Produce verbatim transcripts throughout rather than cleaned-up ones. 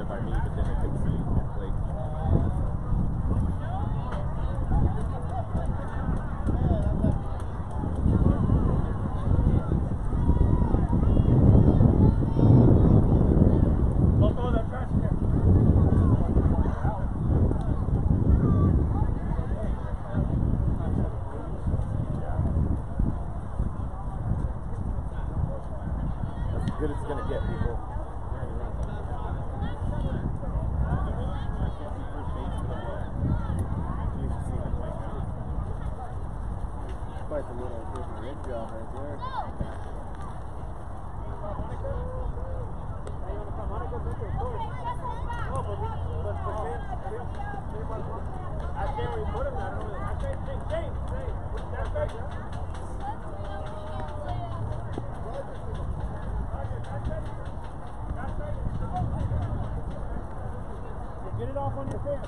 it by me, but then I could see like. Good it's gonna get people. Quite a little personal rig job right there. Get it off on your pants.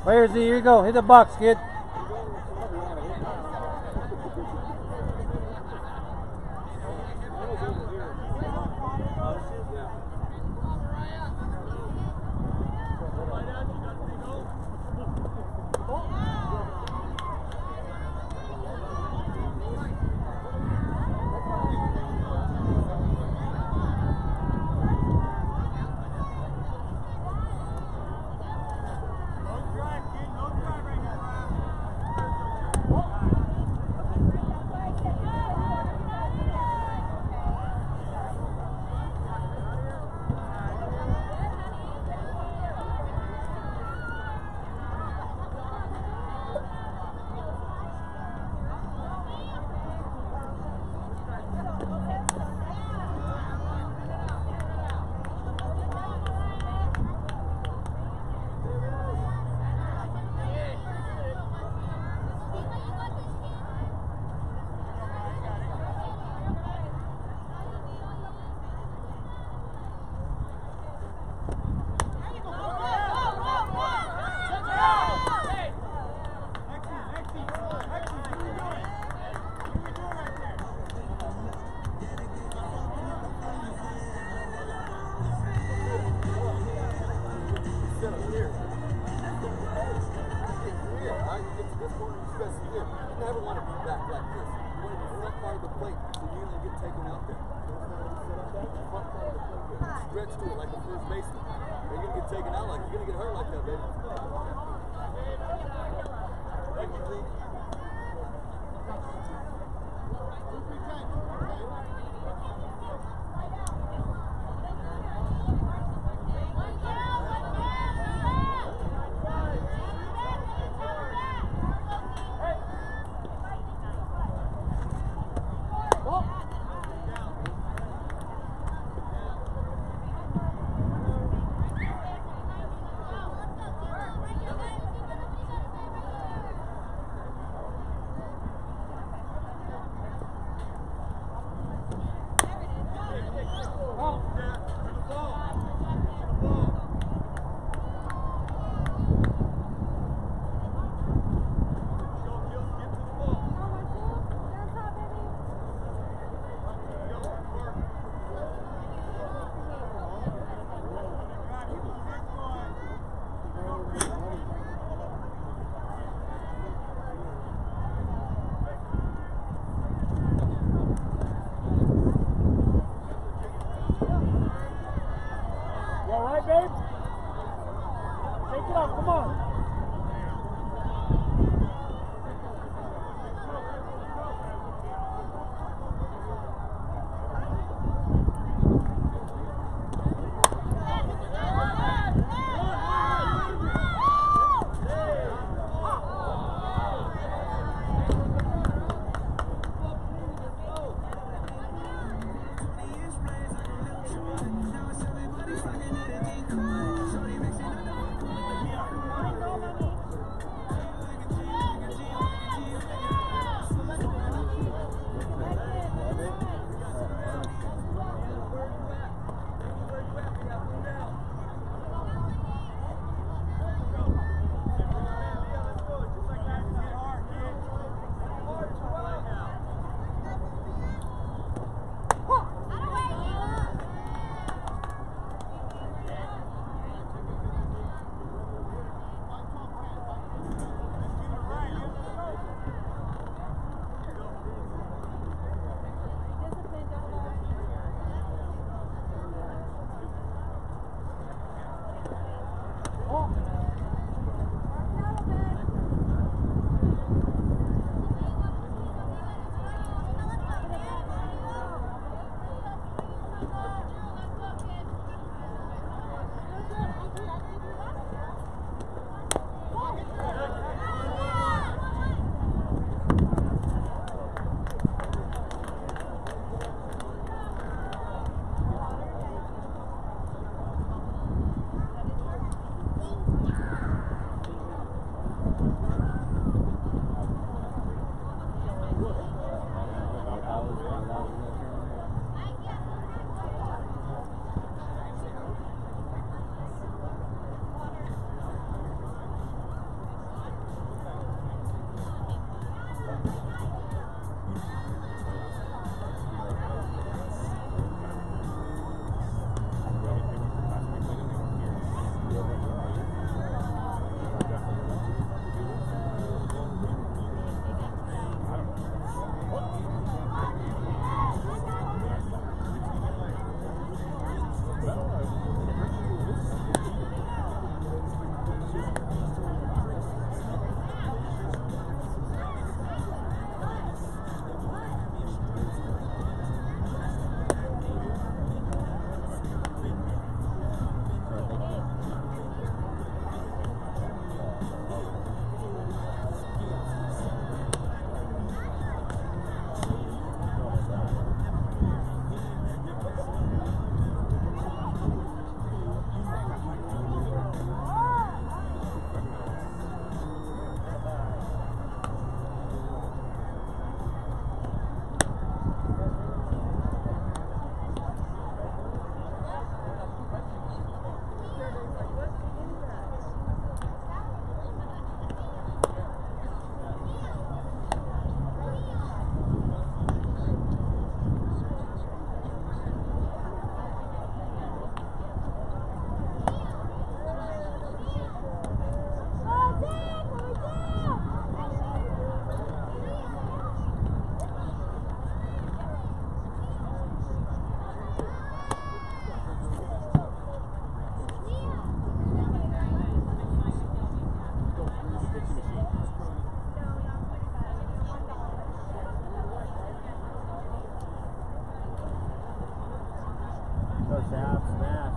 Where's the, here you go. Hit the box, kid. Sap, smash.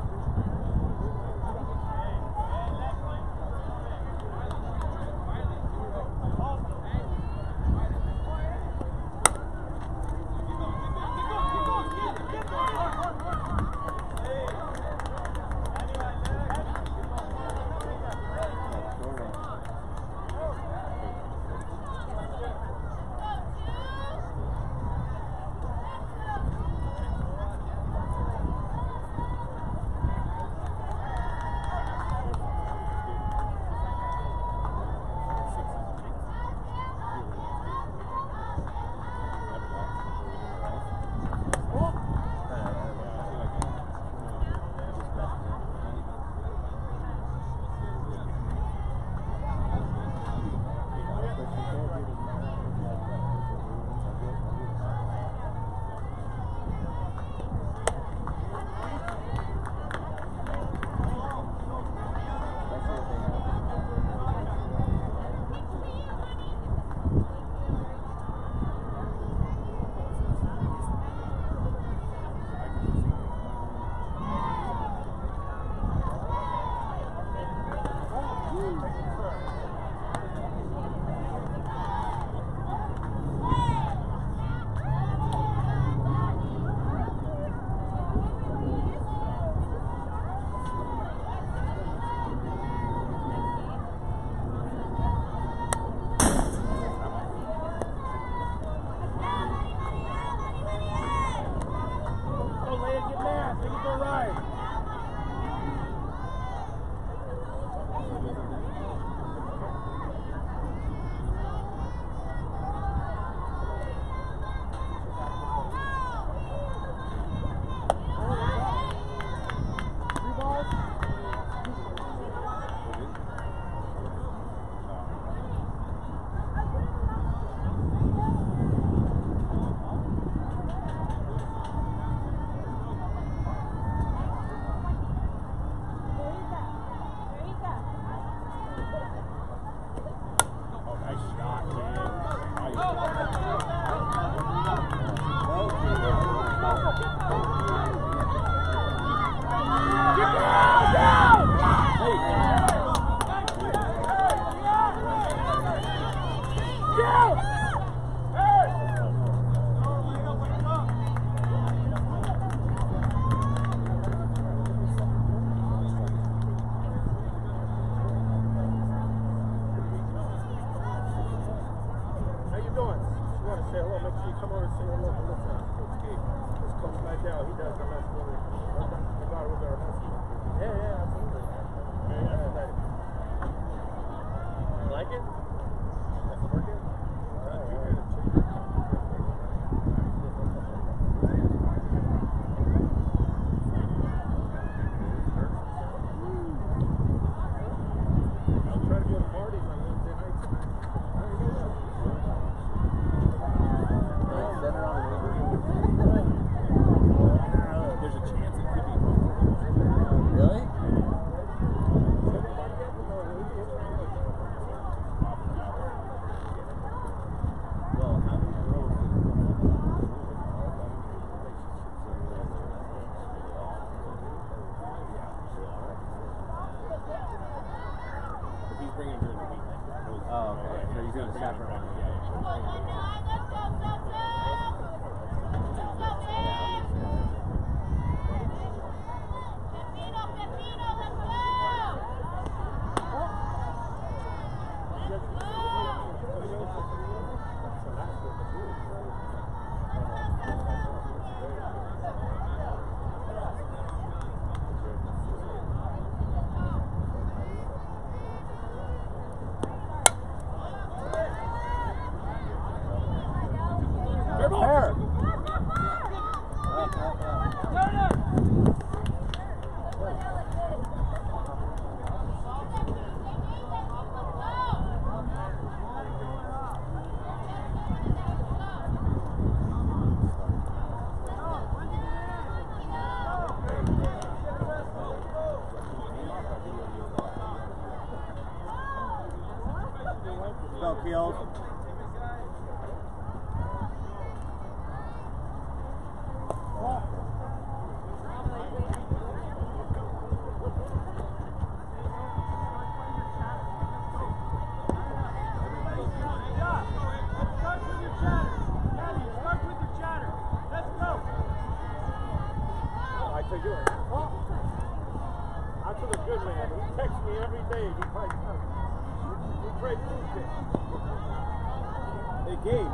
stage. He probably comes. He probably moved it. Hey, Gabe.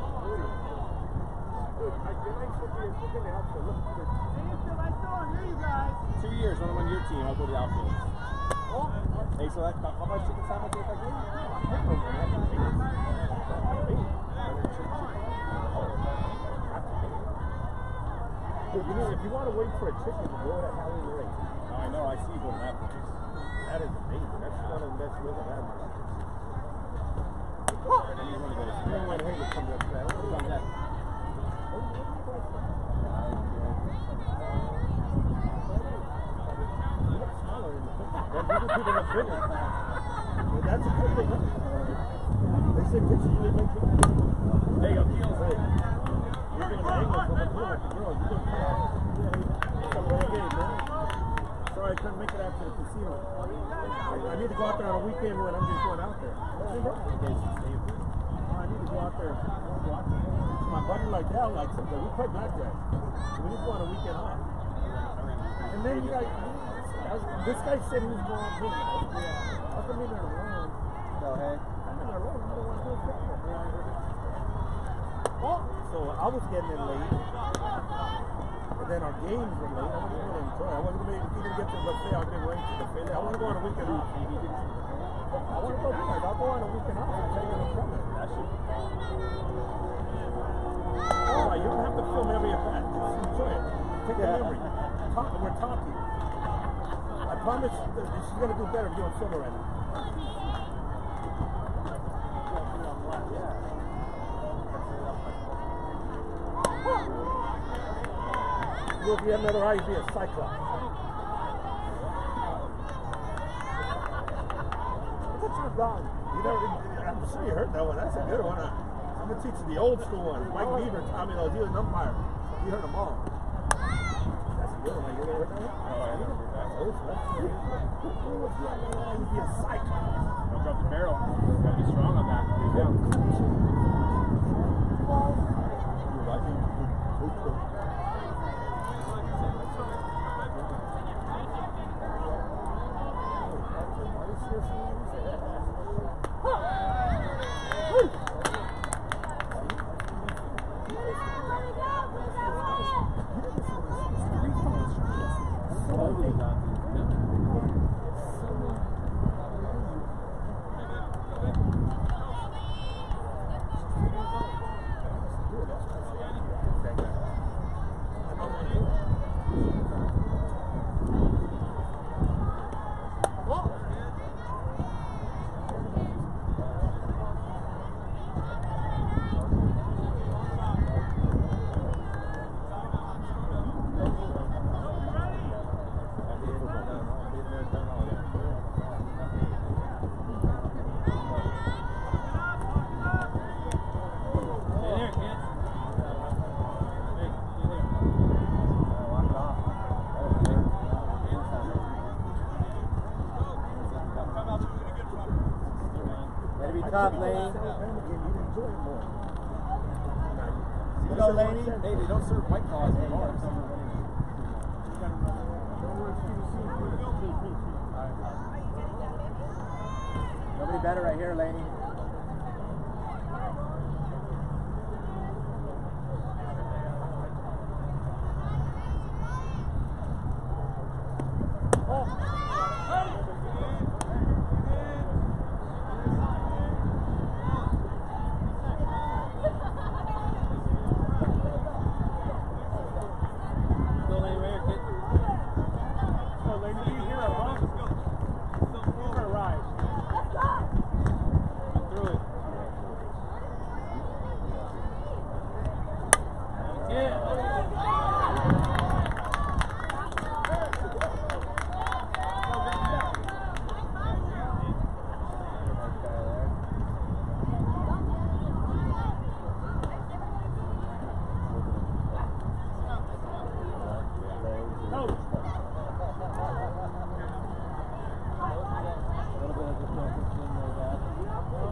Dude, I did like something that's looking out for. Look, look. I still don't hear you guys. Two years when I'm on your team, I'll go to the outfield. Oh. Hey, so that's how much chicken sandwich is that game? Dude, you know, if you want to wait for a chicken, you go to Halloween Race. Oh, I know, I see you going to that place. That is amazing. That's one of the best meals I've had. And then you want to go to Spring White Haven comes up to that. What is that? People look bigger. Well, that's a good thing. They say pictures really make you. Hey, I'm feeling great. You're going to hang with them. You're like the girl. You're going to come out. It's a ball game, man. Sorry, I couldn't make it after the casino. I, I need to go out there on a weekend when I'm just going out there. Oh, I need to go out there. My buddy like that likes it, but we play blackjack. We need to go on a weekend off. And then you got. This guy said he was going to do it. How come you're not around? Go ahead. I'm not around. I don't want to do it. Oh, so I was getting in late. And then our games were late. I wasn't going to enjoy it. I wasn't going to even get to the buffet. I've been waiting for the buffet. I want to go on a weekend off. I want to go do it. I'll go on a weekend off and tell you when I'm coming. Oh, you don't have to film every event. Just enjoy it. Take a memory. Talk, we're talking. I promise she's going to do better if you don't film her right now. Well, if you had another eye, you'd be a cyclops. What's your dog? You never, I'm sure you heard that one. That's a good one. I'm going to teach you the old school one. Mike Beaver taught me those. He was an umpire. You heard them all. That's a good one. You ever heard that one? Oh, I never heard that. You'd be a cyclops. Don't drop the barrel. You got to be strong on that. Yeah. Top lane. You Go, Laney. Hey, they don't serve white claws in bars. Nobody better right here, Laney.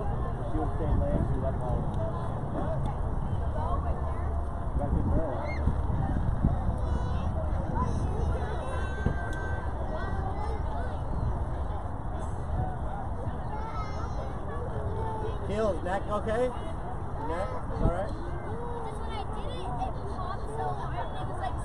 Got a good barrel. Neck okay? Your neck? Is all right? Just when I did it, it popped so hard and it was like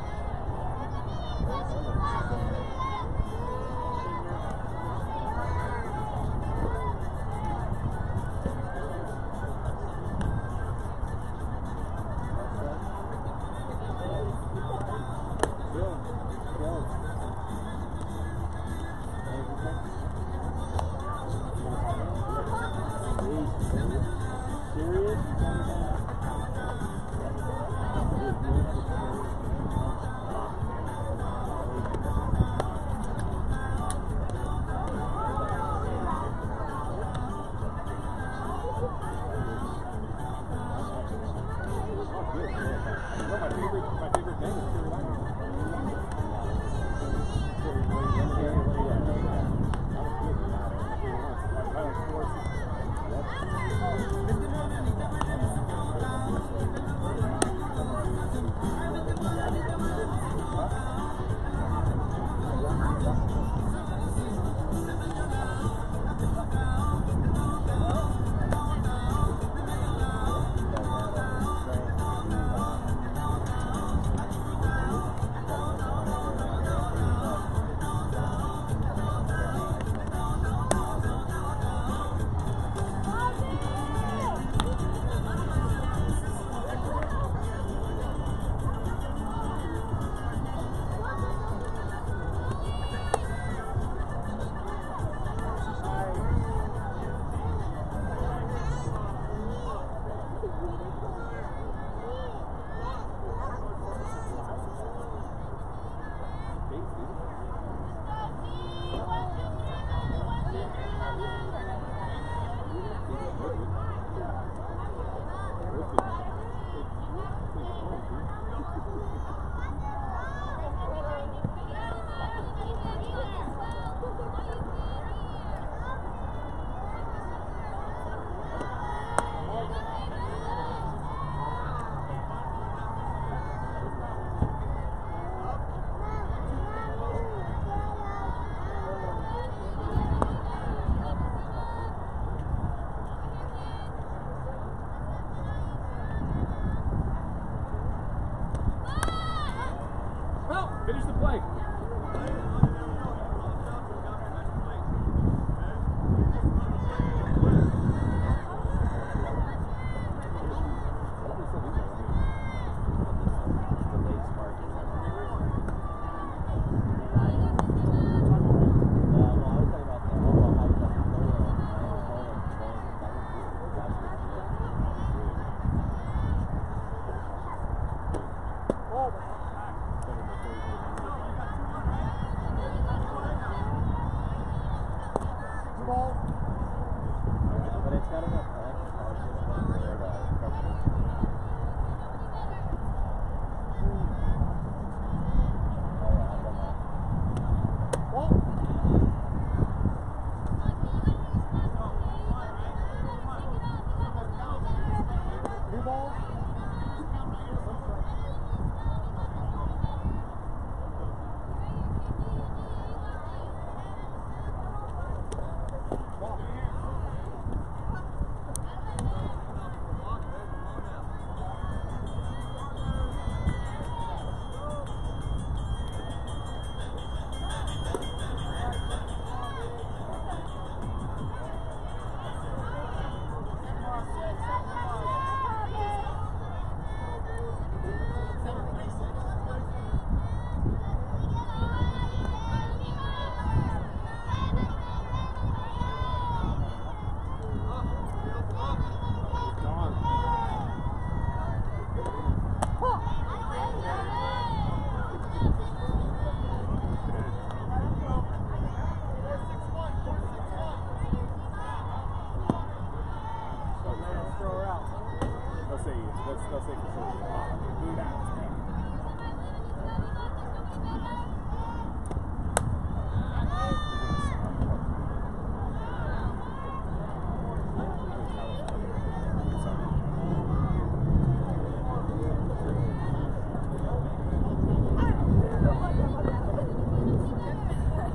Finish the play.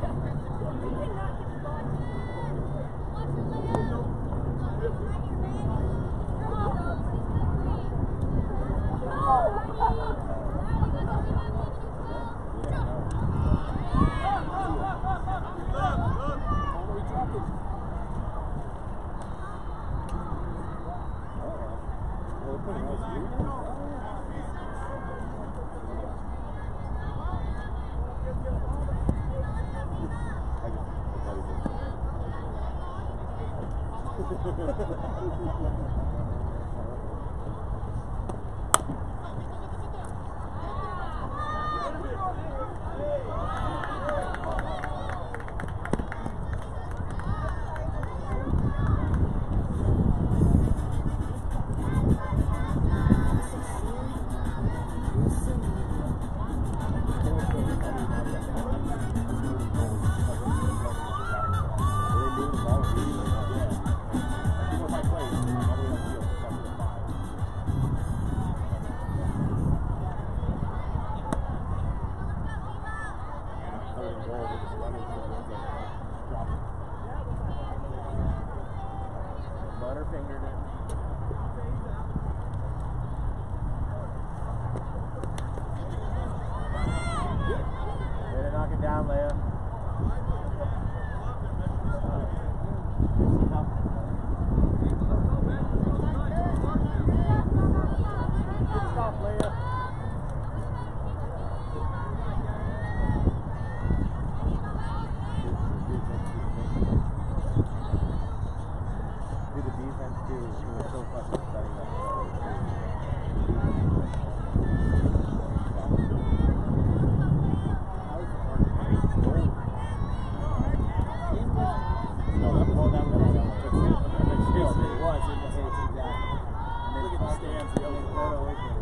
Watch your layup. Butterfingered it. Way to knock it down, Leia. Good stop, Leia. Do the defense too. It was so fucking setting up. No, that ball that way. It was. It was. Exactly. And then look at the stands. The other photo with me.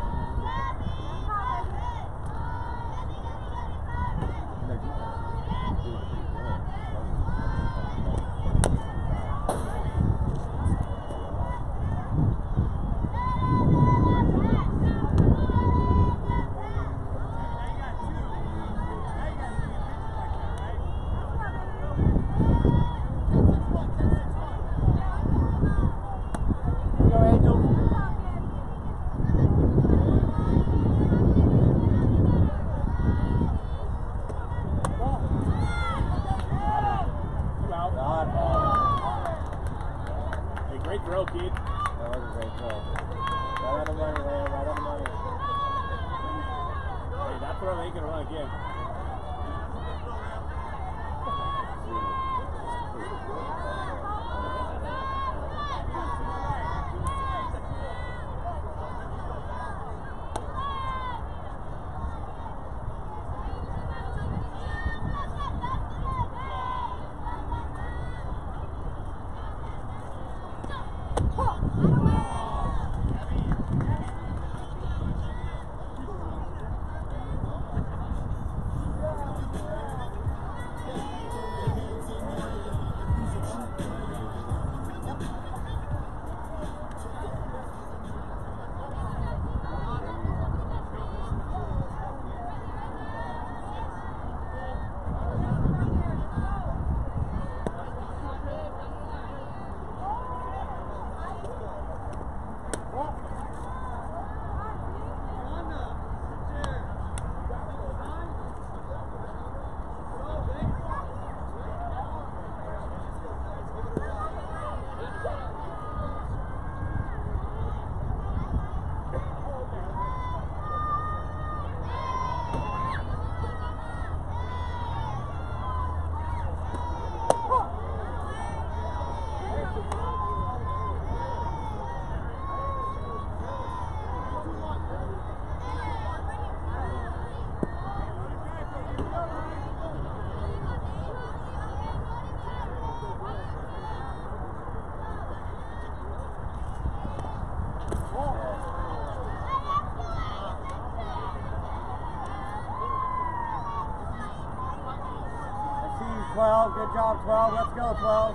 Great throw, kid. That was a great throw. Right on the money, man. Right on the money. Hey, that throw ain't gonna run again. twelve, good job, twelve. Let's go, twelve.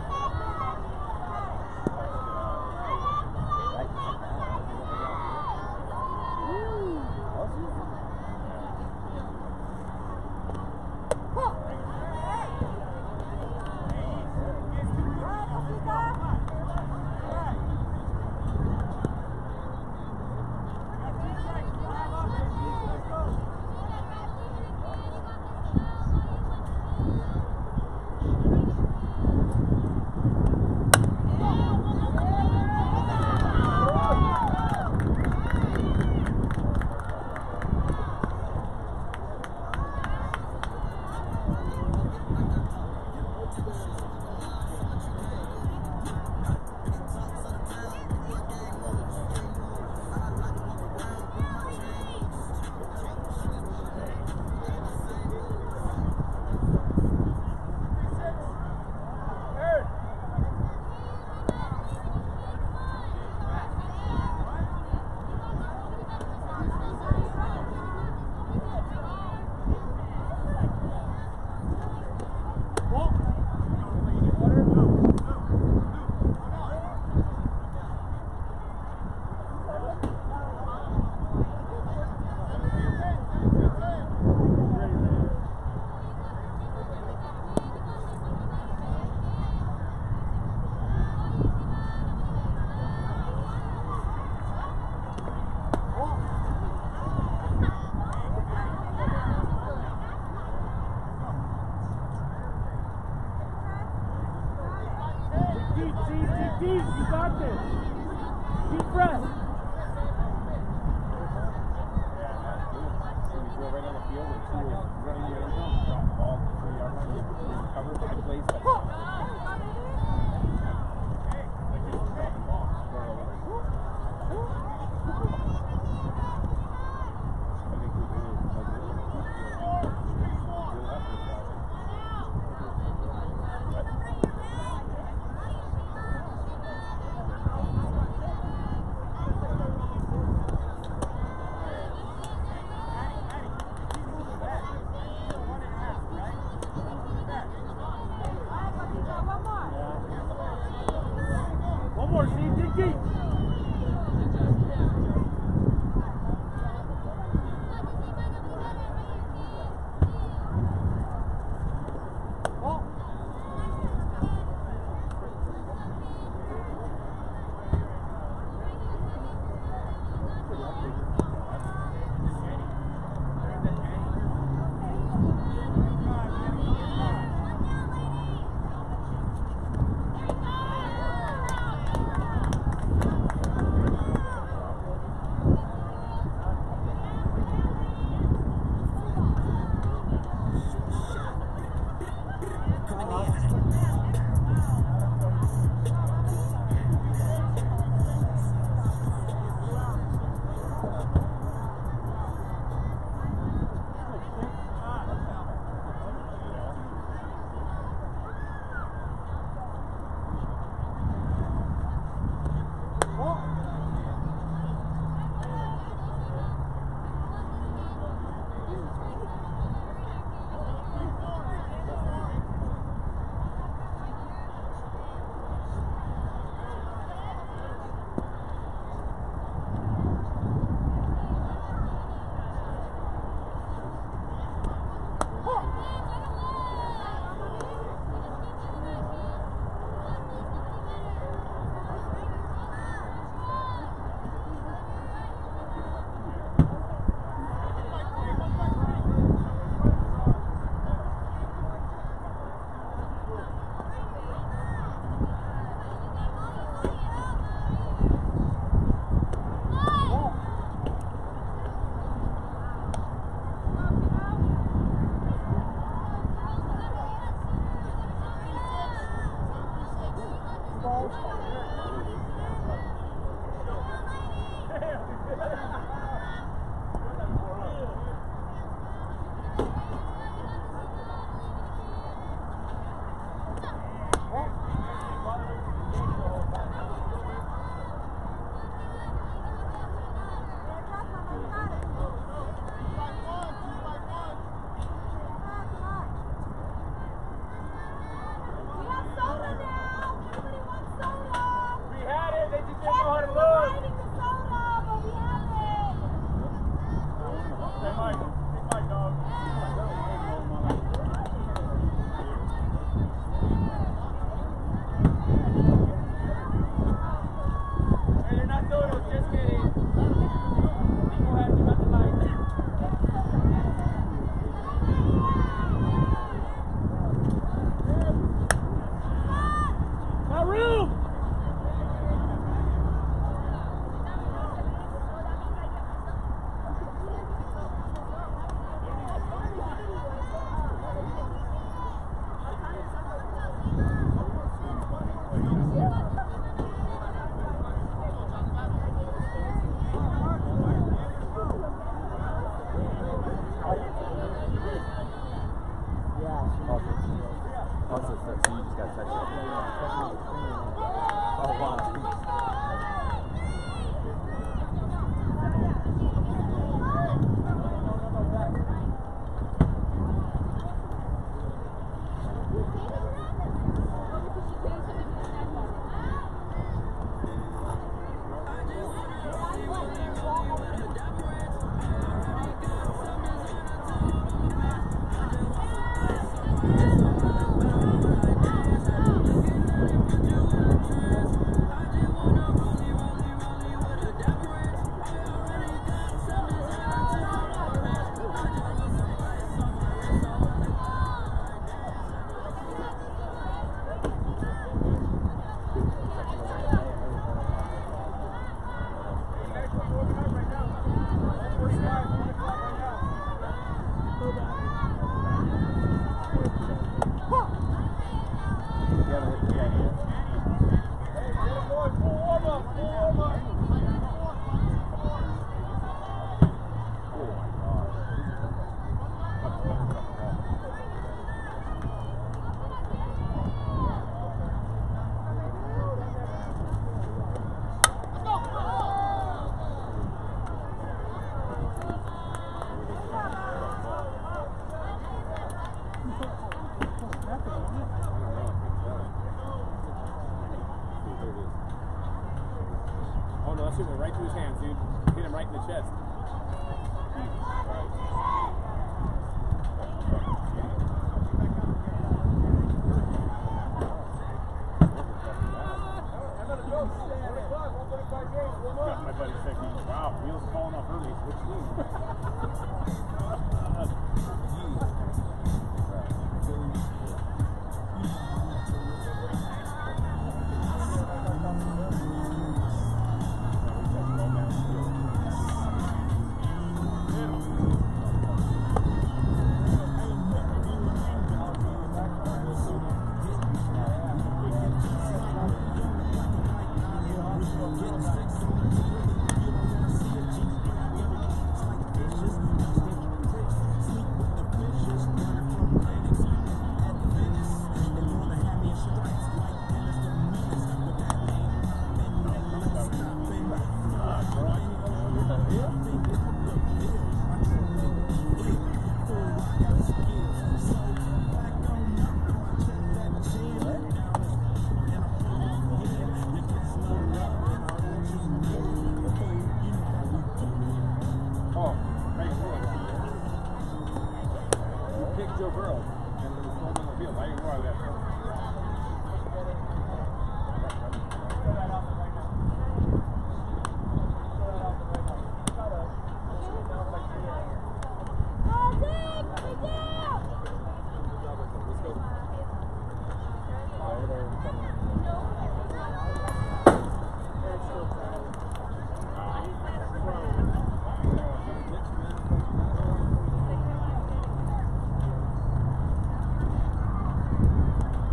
Come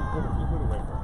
Put, you put away from it.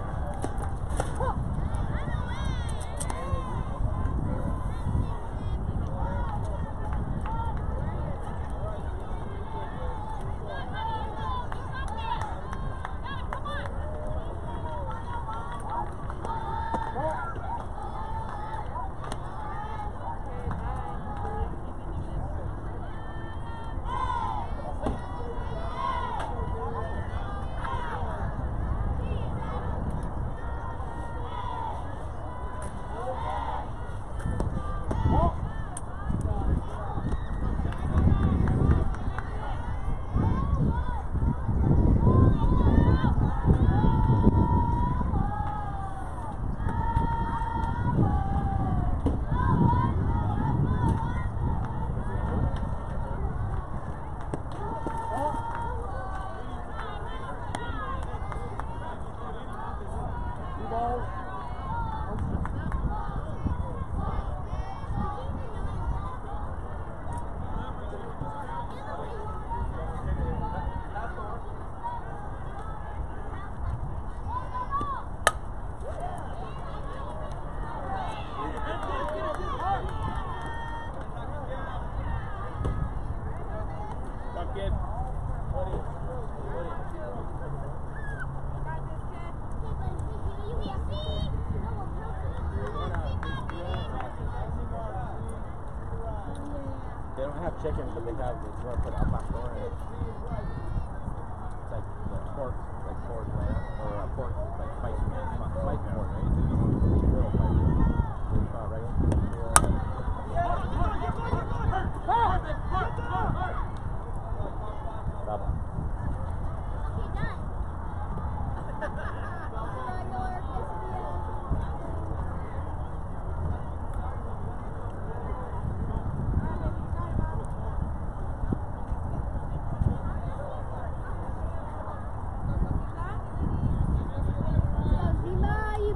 They don't have chicken, but they have, it's what put al pastor in it. It's like the pork, like pork lamb, or uh, pork, like spicy, spicy pork, right? Real spicy. It's not regular. Bravo. Viva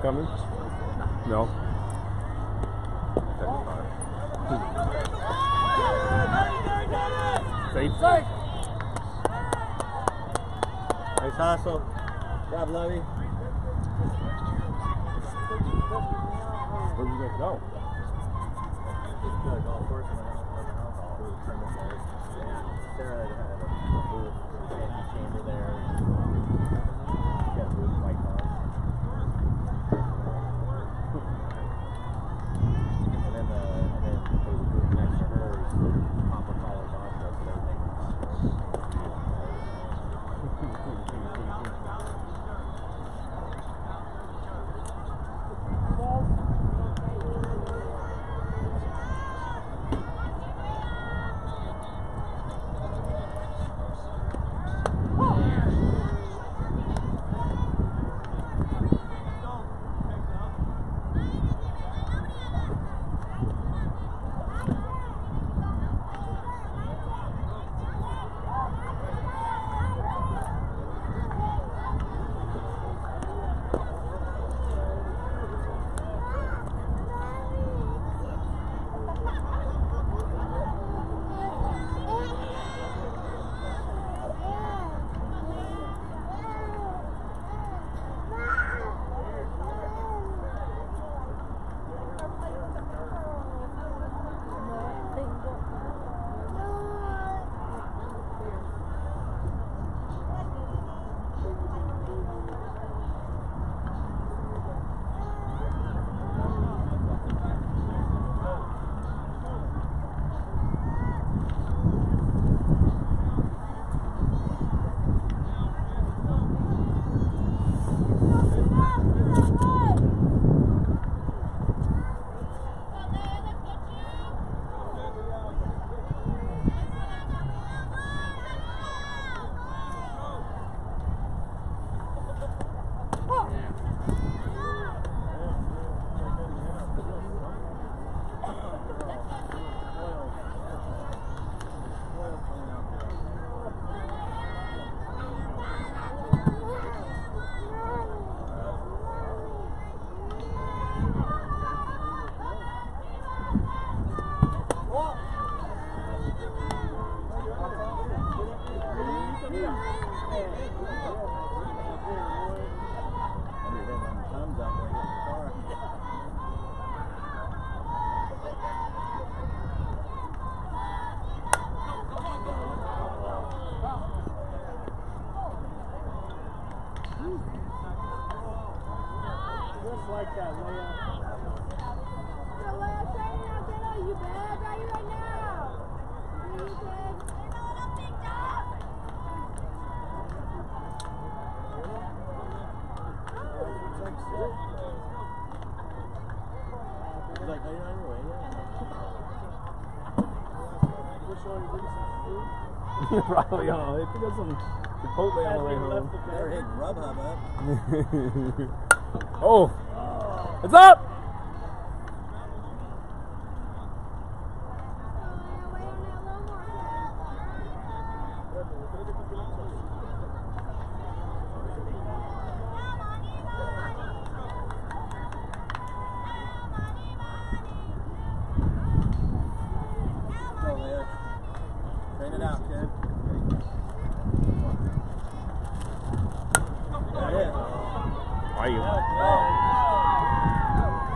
coming? No. Safe. Nice hustle. Grab Levy. Where'd you guys go? Golf course and then alcohol. Sarah had a booth, empty chamber there. She got a booth, white car. And then the and then there was a booth next to hers, Papa Collar vodka, so they were making Just like that, Leia. So what I'm saying now, kiddo, you bad right right now. You good? Hey, no, no, big dog. He's like, are you on your way yet? Probably on. They think there's some Chipotle on the way home. Better hit Grubhub up. Oh! It's up! Go, Leia. Train it out, kid. There it is. Why you? Oh.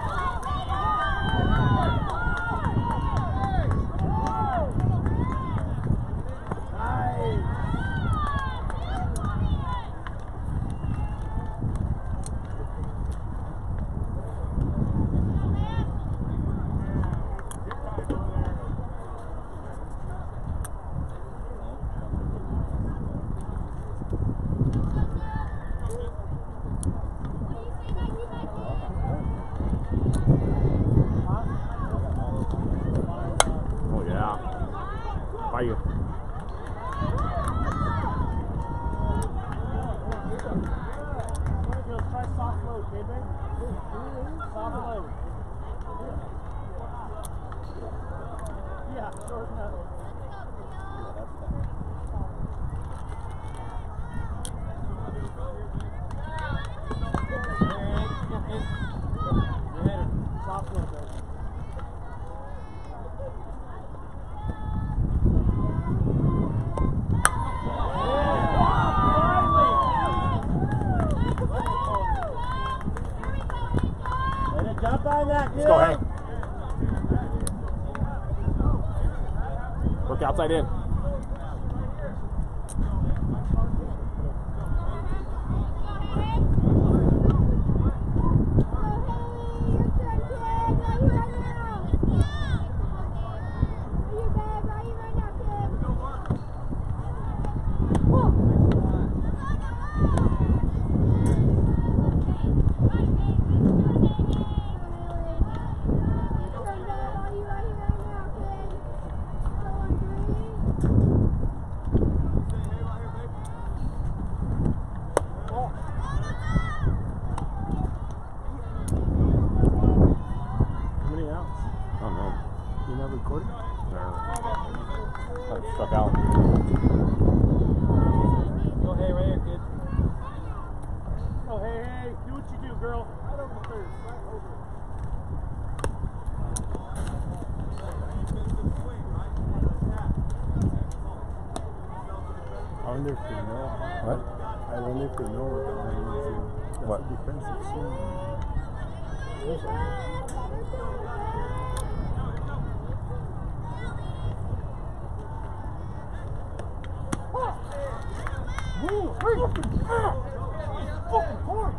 Let's go, Hank. Work outside in. Struck out. Go, hey, right here, kid. Oh, hey, hey, do what you do, girl. Right over the third, right over. I wonder if they know. What? I wonder if they know what they're running into. That's What? a defensive swing. Move! Hurry! Ah! Fucking horse!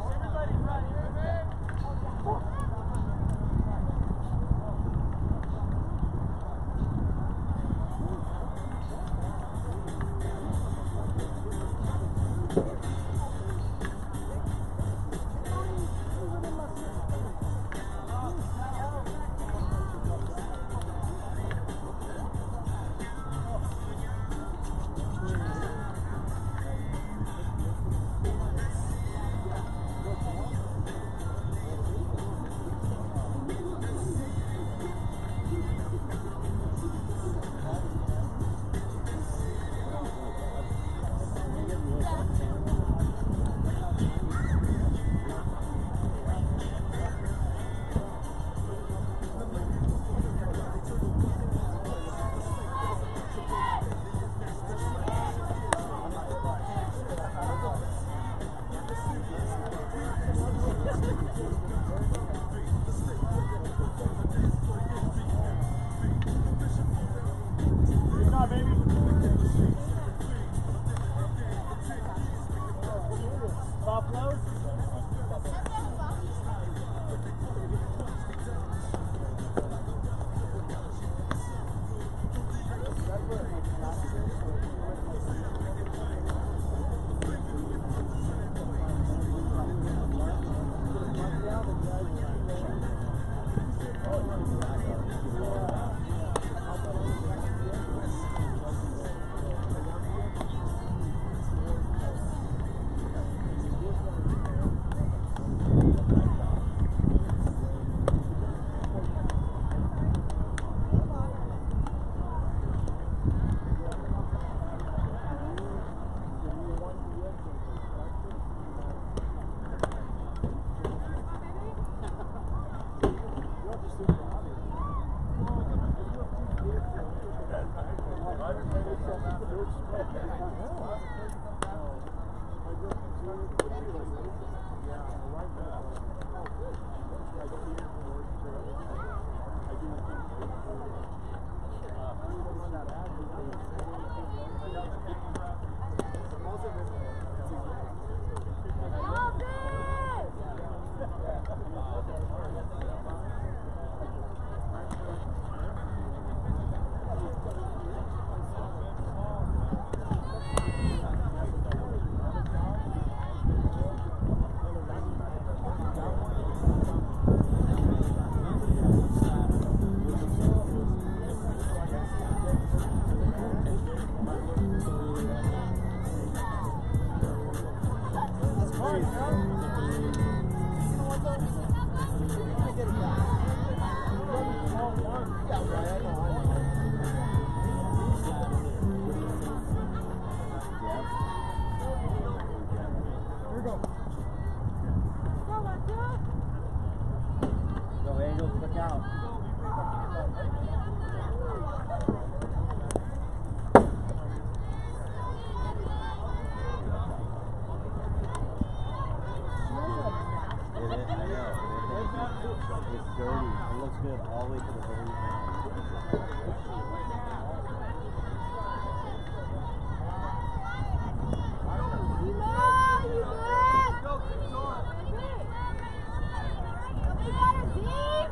It's dirty. looks good all the way to the very end. You know, you know. You got a deep.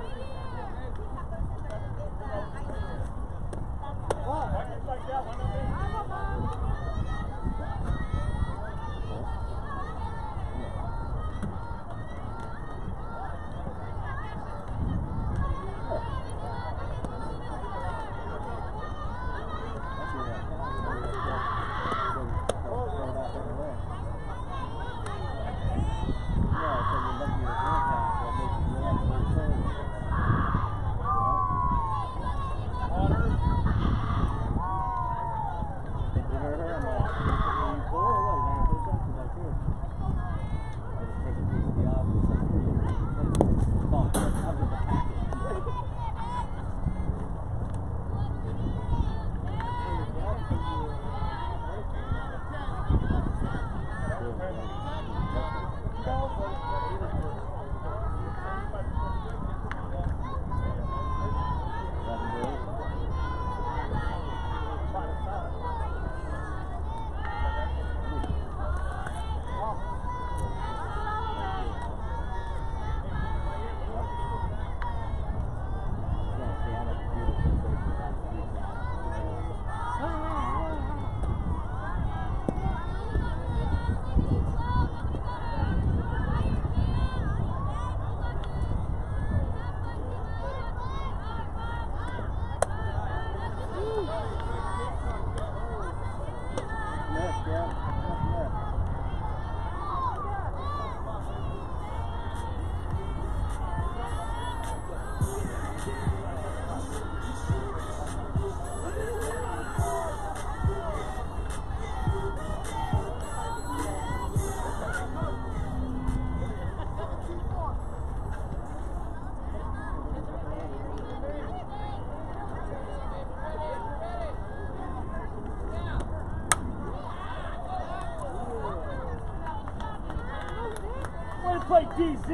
Play D Z.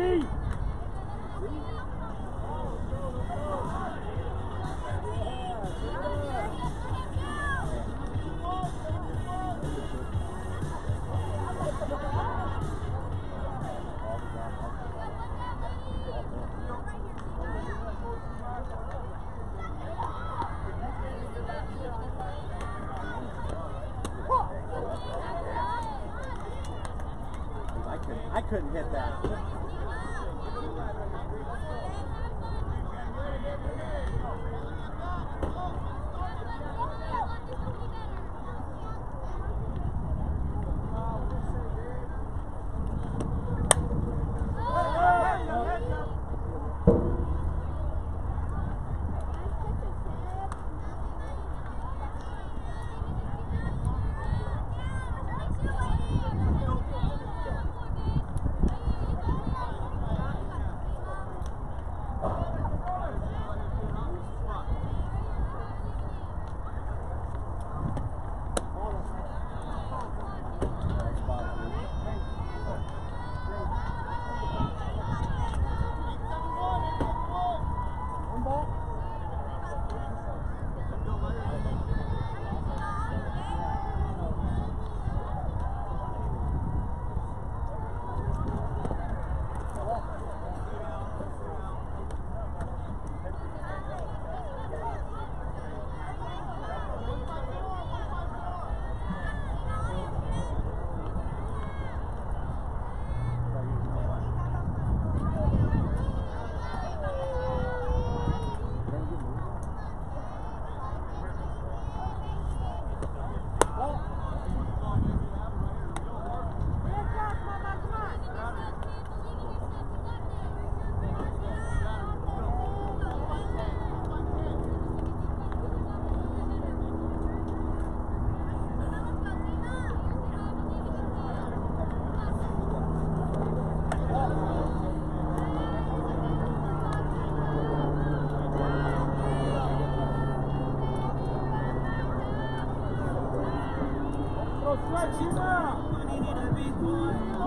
I couldn't hit that.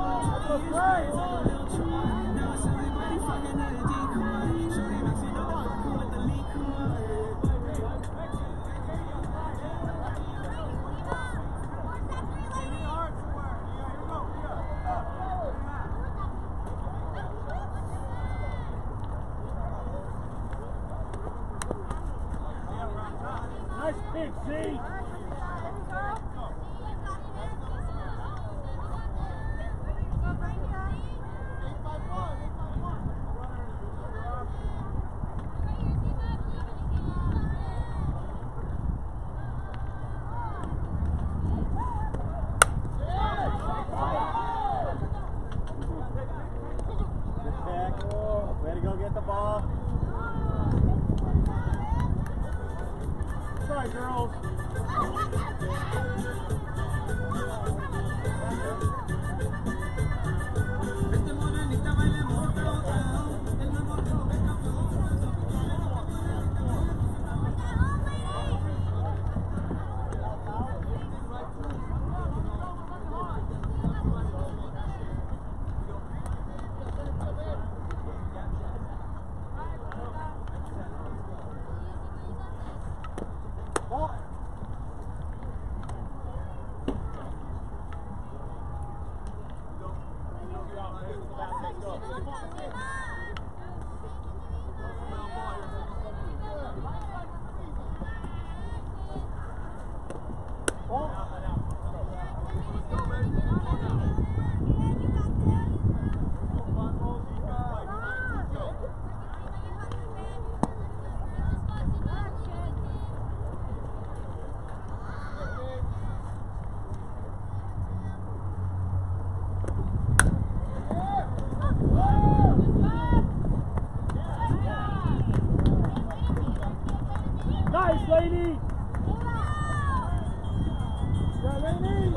Right. Big Z. Way to go get the ball. Sorry, girls. Nice, lady! Yeah, lady!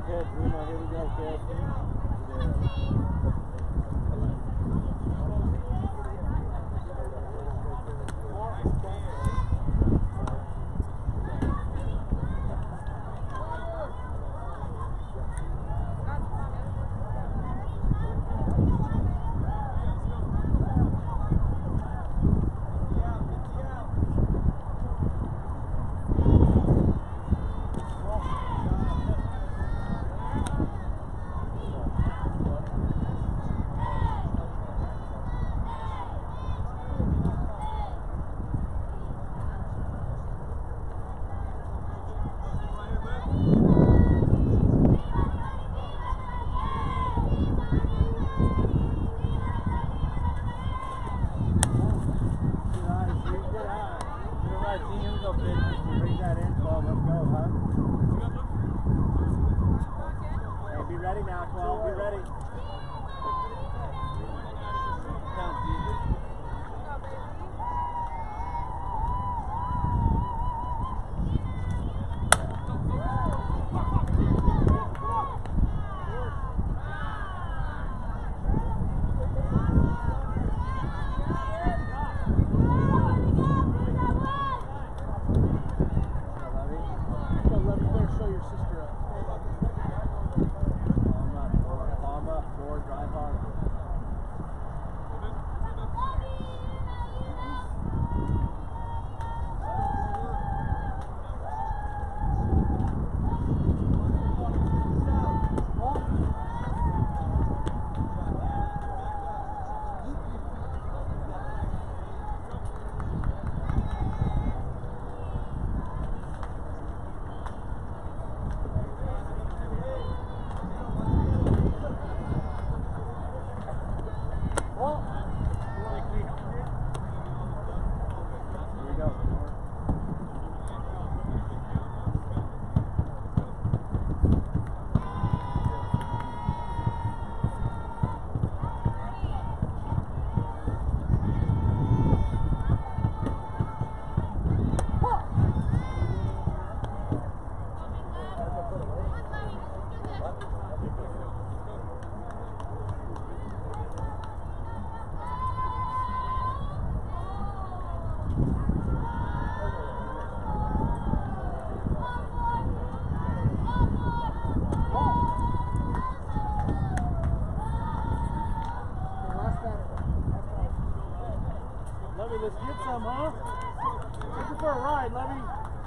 Good, Bruno, here we go, kid. Let's get some, huh? Looking for a ride, Levy.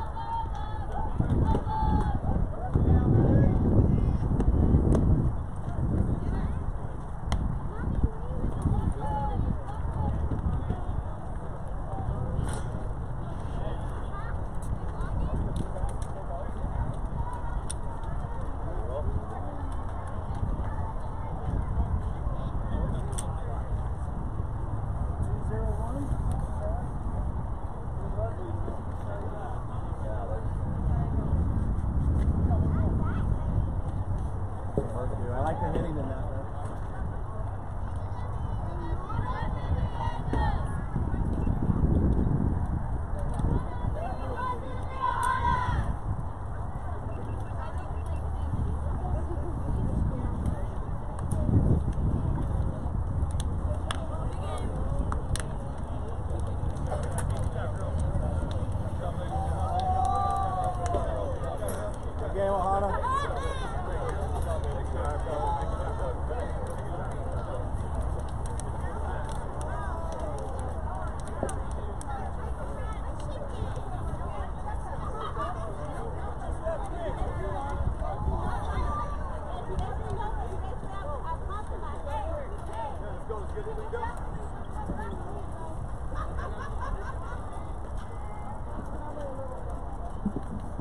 I like the hitting in that, though. Okay, Ohana. Thank you.